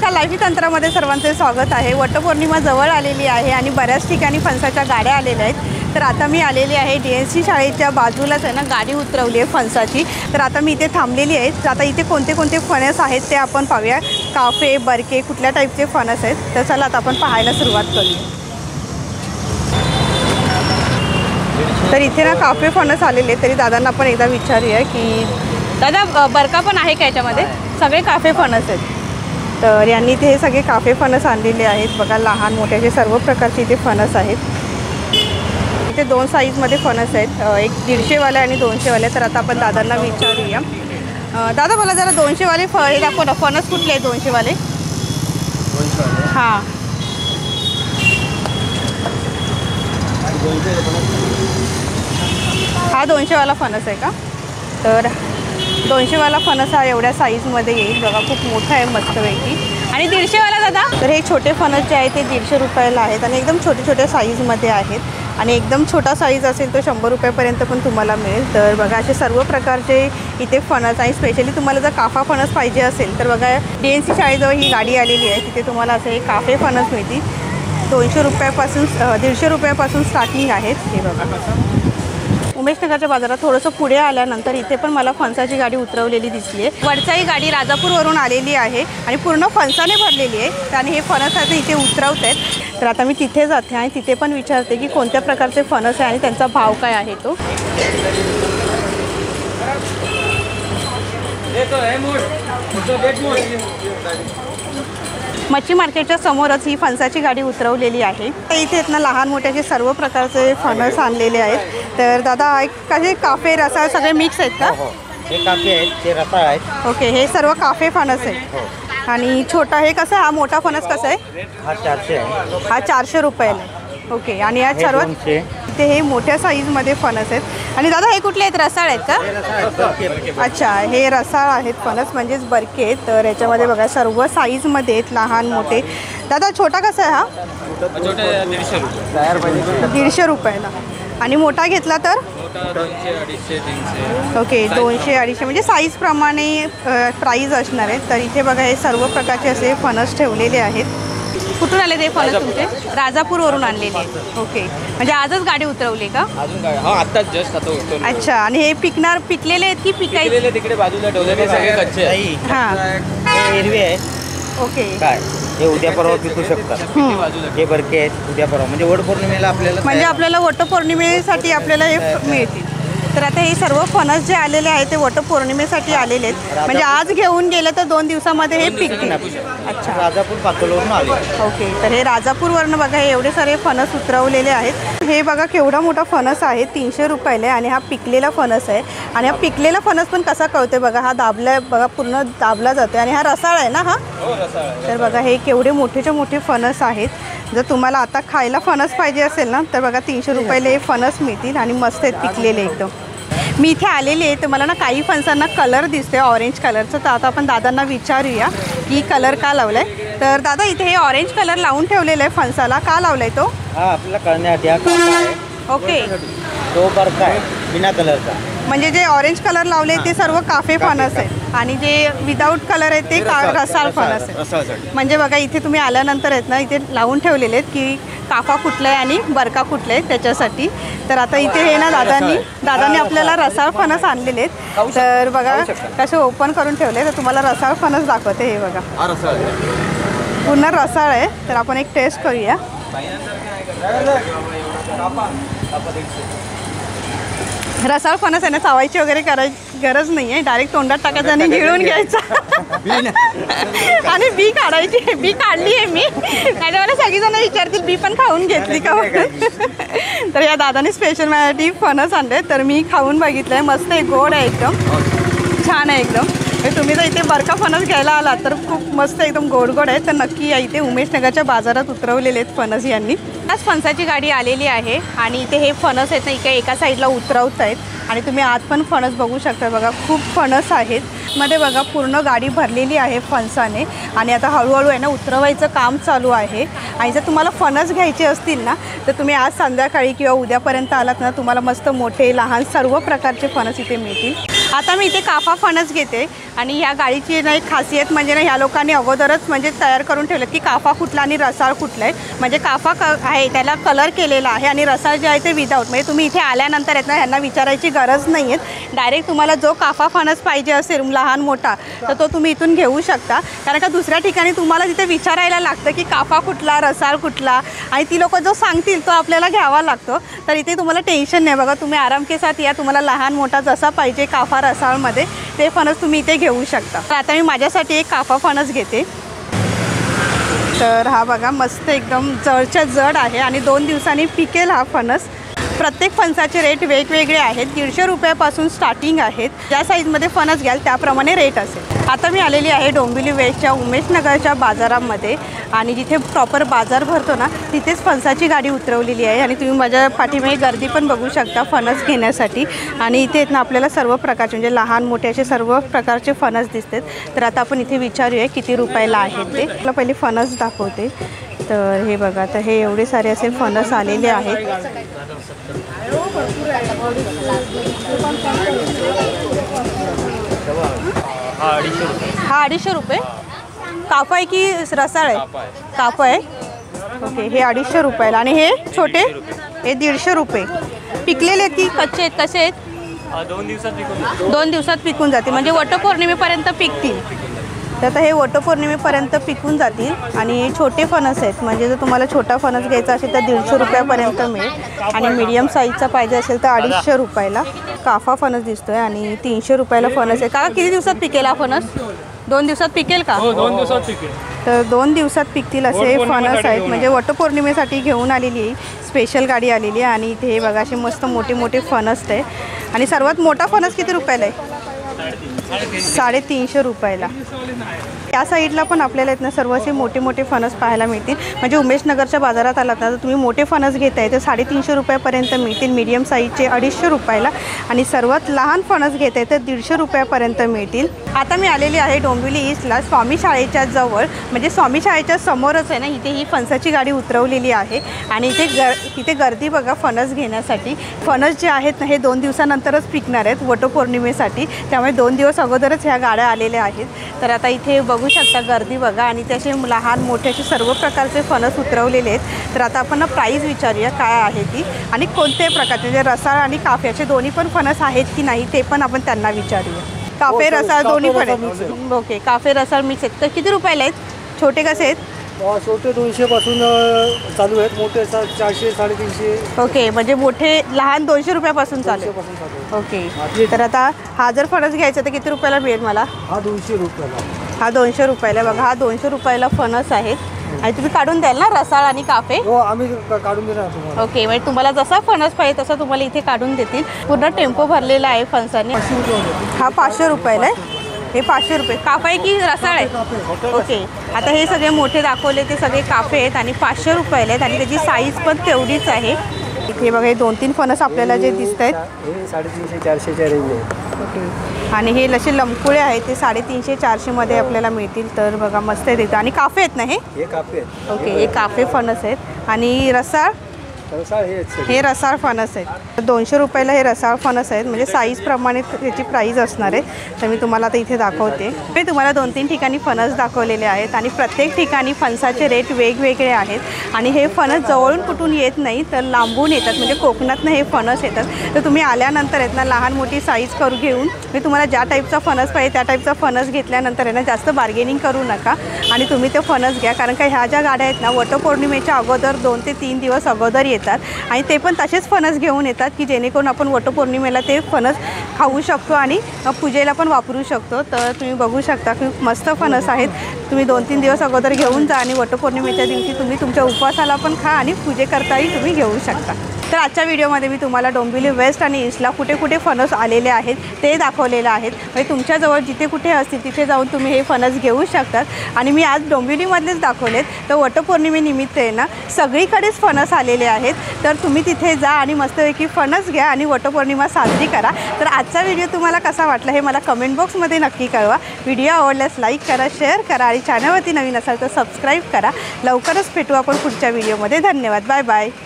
नमस्कार, लाईफी तंत्रामध्ये सर्वांचे स्वागत आहे। वटपौर्णिमा जवळ आलेली आहे आणि बऱ्याच ठिकाणी फणसाच्या गाड्या आलेल्या आहेत। तर आता मी आलेली आहे DNC शाळेच्या बाजूलाच आहे ना, गाडी उतरवली आहे फणसाची। तर आता मी इथे थांबलेली आहे। तर आता इथे कोणते कोणते फणस आहेत ते आपण पाहूया। काफे, बरके, कुठल्या टाईपचे फणस आहेत तर चला आता आपण पाहायला सुरुवात करूया। तर इथे ना काफे फणस आलेले, तरी दादांना आपण एकदा विचारूया की दादा बरका पण आहे का याच्यामध्ये? सगळे काफे फणस आहेत। तर यांनी इथे हे सगळे काफे फणस आणलेले आहेत। बघा, लहान मोठे सर्व प्रकारचे इथे फणस आहेत। इथे दोन साईजमध्ये फणस आहेत, एक 150 वाले आणि 200 वाले। तर आता आपण दादांना विचारूया। दादा मला जरा 200 वाले हे दाखव ना, फणस कुठले आहेत 200 वाले? हां, हा 200 वाला फणस आहे का? तर 200 वाला फणस हा एवढ्या साईजमध्ये येईल। बघा, खूप मोठा आहे मस्तपैकी। आणि 150 वाला दादा? तर हे छोटे फणस जे आहे ते 150 रुपयाला आहेत आणि एकदम छोटे छोटे साईजमध्ये आहेत। आणि एकदम छोटा साईज असेल तो 100 रुपयापर्यंत पण तुम्हाला मिळेल। तर बघा, असे सर्व प्रकारचे इथे फणस आणि स्पेशली तुम्हाला जर काफा फणस पाहिजे असेल तर बघा, DNC शाळेजवळ ही गाडी आलेली आहे। तिथे तुम्हाला असे हे काफे फणस मिळतील। 200 रुपयापासून 150 रुपयापासून स्टार्टिंग आहेत। हे बघा, उमेशनगरच्या बाजारात थोडंसं पुढे आल्यानंतर इथे पण मला फणसाची गाडी उतरवलेली दिसली आहे। वरचाही गाडी राजापूरवरून आलेली आहे आणि पूर्ण फणसाने भरलेली आहे आणि हे फणस आता इथे उतरवत आहेत। तर आता मी तिथे जाते आणि तिथे पण विचारते की कोणत्या प्रकारचे फणस आहे आणि त्यांचा भाव काय आहे तो। मच्छी मार्केटच्या समोरच ही फणसाची गाडी उतरवलेली आहे। इथे ना लहान मोठ्याचे सर्व प्रकारचे फणस आणलेले आहेत। तर दादा, कसे काफे रसाळ सगळे मिक्स आहेत का? हे काफे आहेत, ते रसाळ आहेत। ओके, हे सर्व काफे फणस आहेत। आणि छोटा हे कसं, हा मोठा फणस कसा आहे? हा 400 आहे। हा 400 रुपयाला आहे। ओके, आणि या सर्व इथे हे मोठ्या साईजमध्ये फणस आहेत। आणि दादा, हे कुठले आहेत? रसाळ आहेत का? अच्छा, हे रसाळ आहेत फणस, म्हणजेच बरके आहेत। तर याच्यामध्ये बघा सर्व साईजमध्ये आहेत, लहान मोठे। दादा, छोटा कसा आहे हा? 150 रुपयाला। आणि मोठा घेतला तर? 200, 250, 300। ओके, 200, 250 म्हणजे साईजप्रमाणे प्राईज असणार आहे। तर इथे बघा, हे सर्व प्रकारचे असे फणस ठेवलेले आहेत। कुठून आले ते फणस तुमचे? राजापूरवरून आणलेले आहेत। ओके, म्हणजे आजच गाडी उतरवली का? अजून काय? हा, आता जस्ट आता उतरलो। अच्छा, आणि हे पिकलेले आहेत की पिकायचे? तिकडे बाजूला ठेवलेले सगळे कच्चे आहेत। हां, हे हिरवे आहेत। ओके, काय हे उद्या परवा पिकू शकतात। हे बरके आहेत, उद्या परवा म्हणजे वटपौर्णिमेला आपल्याला, म्हणजे आपल्याला वटपौर्णिमेसाठी आपल्याला हे मिळतील। तर आता हे सर्व फणस जे आलेले आहेत ते वटपौर्णिमेसाठी आलेले आहेत, म्हणजे आज घेऊन गेले तर 2 दिवसामध्ये हे पिकतील। अच्छा, राजापूर पातोलवरून आले। ओके, तर हे राजापूरवरनं बघा हे एवढे सारे फणस उतरवलेले आहेत। हे बघा केवढा मोठा फणस आहे, 300 रुपयाला आहे। आणि हा पिकलेला फणस आहे। आणि हा पिकलेला फणस पण कसा कळतोय बघा, हा दाबला बघा, पूर्ण दाबला जातोय। आणि हा रसाळ आहे ना हा? तर बघा, हे केवढे मोठेच्या मोठे फणस आहेत। जर तुम्हाला आता खायला फणस पाहिजे असेल ना तर बघा, 300 रुपयाला हे फणस मिळतील आणि मस्त आहेत पिकलेले एकदम। मी इथे आलेली आहे तर मला ना काही फणसांना कलर दिसते ऑरेंज कलरचं। तर आता आपण दादांना विचारूया की कलर का लावला आहे। तर दादा, इथे हे ऑरेंज कलर लावून ठेवलेलं आहे फणसाला, का लावलाय तो? हा, आपल्याला कळण्यासाठी हा काफा आहे। ओके, तो बरका आहे बिना कलरचा। म्हणजे जे ऑरेंज कलर लावले ते सर्व काफे फणस आहेत आणि जे विदाऊट कलर आहेत ते रसाळ फणस आहेत। म्हणजे बघा, इथे तुम्ही आल्यानंतर आहेत ना, इथे लावून ठेवलेले आहेत की काफा कुठला आहे आणि बरका कुठला आहे त्याच्यासाठी। तर आता इथे हे ना दादांनी आपल्याला रसाळ फणस आणलेले आहेत। तर बघा कसे ओपन करून ठेवले। तर तुम्हाला रसाळ फणस दाखवते। हे बघा, पूर्ण रसाळ आहे। तर आपण एक टेस्ट करूया। रसाळ फणस आहे ना, चावायची वगैरे करायची गरज नाही आहे, डायरेक्ट तोंडात टाकायचं आणि गिळून घ्यायचं आणि बी काढायची। बी काढली आहे मी, नाही तर मला सगळीजणं विचारतील बी पण खाऊन घेतली का म्हणून। तर या दादाने स्पेशल माझ्यासाठी फणस आणले, तर मी खाऊन बघितलं आहे। मस्त आहे, गोड आहे, एकदम छान आहे एकदम। तुम्ही जर इथे बरका फणस घ्यायला आलात तर खूप मस्त एकदम गोड गोड आहे। तर नक्की या इथे उमेशनगरच्या बाजारात उतरवलेले आहेत फणस यांनी। आज फणसाची गाडी आलेली आहे आणि इथे हे फणस आहेत ना, इथे एका साईडला उतरवत आहेत आणि तुम्ही आत पण फणस बघू शकता। बघा, खूप फणस आहेत मध्ये। बघा, पूर्ण गाडी भरलेली आहे फणसाने आणि आता हळूहळू आहे ना उतरवायचं काम चालू आहे। आणि जर तुम्हाला फणस घ्यायचे असतील ना तर तुम्ही आज संध्याकाळी किंवा उद्यापर्यंत आलात ना, तुम्हाला मस्त मोठे लहान सर्व प्रकारचे फणस इथे मिळतील। आता मी इथे काफा फणस घेते आणि ह्या गाडीची ना एक खासियत म्हणजे ना ह्या लोकांनी अगोदरच म्हणजे तयार करून ठेवलं की काफा कुठला आणि रसाळ कुठला आहे. म्हणजे काफा आहे त्याला कलर केलेला आहे आणि रसाळ जे आहे ते विदाऊट. म्हणजे तुम्ही इथे आल्यानंतर आहेत ना ह्यांना विचारायची गरज नाही आहे. डायरेक्ट तुम्हाला जो काफा फणस पाहिजे असेल लहान मोठा तर तो तुम्ही इथून घेऊ शकता. कारण का दुसऱ्या ठिकाणी तुम्हाला तिथे विचारायला लागतं की काफा कुठला रसाळ कुठला आणि ती लोक जो सांगतील तो आपल्याला घ्यावा लागतो. तर इथे तुम्हाला टेन्शन नाही बघा. तुम्ही आराम के साथ या. तुम्हाला लहान मोठा जसा पाहिजे काफा रसाळमध्ये ते फणस तुम्ही इथे घेऊ शकता. तर आता मी माझ्यासाठी एक काफा फणस घेते. तर हा बघा मस्त एकदम जडच्या जड आहे आणि 2 दिवसांनी पिकेल हा फणस. प्रत्येक फणसाचे रेट वेगवेगळे आहेत. 150 रुपयापासून स्टार्टिंग आहेत. ज्या साईजमध्ये फणस घ्याल त्याप्रमाणे रेट असेल. आता मी आलेली आहे डोंबिवली वेस्टच्या उमेशनगरच्या बाजारामध्ये आणि जिथे प्रॉपर बाजार भरतो ना तिथेच फणसाची गाडी उतरवलेली आहे. आणि तुम्ही माझ्या पाठीमागे गर्दी पण बघू शकता फणस घेण्यासाठी. आणि इथे ना आपल्याला सर्व प्रकारचे म्हणजे लहान मोठे असे सर्व प्रकारचे फणस दिसतात. तर आता आपण इथे विचारूया किती रुपयाला आहेत ते. मला पहिले फणस दाखवते. तर हे बघा आता हे एवढे सारे असे फणस आलेले आहेत. हा 250 रुपये. काफा आहे की रसाळ आहे? काफा आहे. ओके हे 250 रुपयाला. आणि हे छोटे हे 150 रुपये. पिकलेले आहेत की कच्चे आहेत? कसे आहेत? 2 दिवसात पिकून जातील. म्हणजे वटपौर्णिमेपर्यंत पिकतील. तर आता हे वटपौर्णिमेपर्यंत पिकून जातील. आणि छोटे फणस आहेत. म्हणजे जर तुम्हाला छोटा फणस घ्यायचा असेल तर 150 रुपयापर्यंत मिळेल. आणि मीडियम साईजचा पाहिजे असेल तर 250 रुपयाला. काफा फणस दिसतोय आणि 300 रुपयाला फणस आहे. का किती दिवसात पिकेल हा फणस? 2 दिवसात पिकेल का? 2 दिवसात पिकेल. तर 2 दिवसात पिकतील असे फणस आहेत. म्हणजे वटपौर्णिमेसाठी घेऊन आलेली आहे. स्पेशल गाडी आलेली आहे. आणि इथे हे बघा असे मस्त मोठे मोठे फणस आहे. आणि सर्वात मोठा फणस किती रुपयाला आहे? 350 रुपयाला. त्या साईडला पण आपल्याला इथनं सर्व असे मोठे मोठे फणस पाहायला मिळतील. म्हणजे उमेशनगरच्या बाजारात आलात ना तर तुम्ही मोठे फणस घेताय तर 350 रुपयापर्यंत मिळतील. मीडियम साईजचे 250 रुपयाला. आणि सर्वात लहान फणस घेताय तर 150 रुपयापर्यंत मिळतील. आता मी आलेली आहे डोंबिवली ईस्टला स्वामी शाळेच्या जवळ. म्हणजे स्वामी शाळेच्या समोरच आहे ना इथे ही फणसाची गाडी उतरवलेली आहे. आणि इथे गर्दी बघा फणस घेण्यासाठी. फणस जे आहेत ना हे 2 दिवसानंतरच पिकणार आहेत वटपौर्णिमेसाठी. त्यामुळे 2 दिवस अगोदरच ह्या गाड्या आलेल्या आहेत. तर आता इथे बघू शकता गर्दी बघा. आणि त्याचे लहान मोठे असे सर्व प्रकारचे फणस उतरवलेले आहेत. तर आता आपण प्राईस विचारूया काय आहे ती आणि कोणत्या प्रकारचे म्हणजे रसाळ आणि काफ्याचे दोन्ही पण फणस आहेत की नाही ते पण आपण त्यांना विचारूया. काफे रसाळ दोन्ही पण आहेत. ओके काफे रसाळ मिक्स आहेत. तर किती रुपयाला आहेत? छोटे कसे आहेत? छोटे 200 पासून चालू आहेत. मोठे 400 350. ओके म्हणजे मोठे लहान 200 रुपयापासून चालू आहे. ओके तर आता हा जर फणस घ्यायचा तर किती रुपयाला मिळेल मला? हा 200 रुपयाला. हा 200 रुपयाला. बघा हा 200 रुपयाला फणस आहेत. आणि तुम्ही काढून द्याल ना रसाळ आणि काफे? हो आम्ही काढून देणार तुम्हाला. ओके म्हणजे तुम्हाला जसा फणस पाहिजे तसा तुम्हाला इथे काढून देतील. पूर्ण टेम्पो भरलेला आहे फणसाने. हा 500 रुपयाला आहे. हे 500 रुपये. काफा आहे की रसाळ आहे? ओके आता हे सगळे मोठे दाखवले ते सगळे काफे आहेत आणि 500 रुपयाला आहेत. आणि त्याची साईज पण तेवढीच आहे. इथे बघा हे 2-3 फणस आपल्याला जे दिसत आहेत हे 350-400च्या रेंज आहे. ओके आणि हे लसे लंकुळे आहेत ते 350-400 मध्ये आपल्याला मिळतील. तर बघा मस्त आहे तिथं. आणि काफे आहेत ना हे? हे काफे आहेत. ओके हे काफे फणस आहेत. आणि रसाळ? हे रसाळ फणस आहेत. 200 रुपयाला हे रसाळ फणस आहेत. म्हणजे साईजप्रमाणे त्याची प्राईज असणार आहे. तर मी तुम्हाला आता इथे दाखवते. मी तुम्हाला 2-3 ठिकाणी फणस दाखवलेले आहेत आणि प्रत्येक ठिकाणी फणसाचे रेट वेगवेगळे आहेत. आणि हे फणस जवळून कुठून येत नाही तर लांबून येतात. म्हणजे कोकणातनं हे फणस येतात. तर तुम्ही आल्यानंतर आहेत ना लहान मोठी साईज करू घेऊन मी तुम्हाला ज्या टाईपचा फणस पाहिजे त्या टाईपचा फणस घेतल्यानंतर आहे ना जास्त बार्गेनिंग करू नका आणि तुम्ही ते फणस घ्या. कारण का ह्या ज्या गाड्या आहेत ना वटपौर्णिमेच्या अगोदर 2 ते 3 दिवस अगोदर येतात. आणि ते पण तसेच फणस घेऊन येतात की जेणेकरून आपण वटपौर्णिमेला ते फणस खाऊ शकतो आणि पूजेला पण वापरू शकतो. तर तुम्ही बघू शकता की मस्त फणस आहेत. तुम्ही 2-3 दिवस अगोदर घेऊन जा आणि वटपौर्णिमेच्या दिवशी तुम्ही तुमच्या उपवासाला पण खा आणि पूजेकरताही तुम्ही घेऊ शकता. तर आजच्या व्हिडिओमध्ये मी तुम्हाला डोंबिवली वेस्ट आणि ईस्टला कुठे कुठे फणस आलेले आहेत ते दाखवलेले आहेत. म्हणजे तुमच्याजवळ जिथे कुठे असतील तिथे जाऊन तुम्ही हे फणस घेऊ शकतात. आणि मी आज डोंबिवलीमधलेच दाखवलेत. तर वटपौर्णिमेनिमित्त आहे ना सगळीकडेच फणस आलेले आहेत. तर तुम्ही तिथे जा आणि मस्तपैकी फणस घ्या आणि वटपौर्णिमा साजरी करा. तर आजचा व्हिडिओ तुम्हाला कसा वाटला हे मला कमेंट बॉक्समध्ये नक्की कळवा. व्हिडिओ आवडल्यास लाईक करा, शेअर करा आणि चॅनलवरती नवीन असाल तर सबस्क्राईब करा. लवकरच भेटू आपण पुढच्या व्हिडिओमध्ये. धन्यवाद. Bye bye.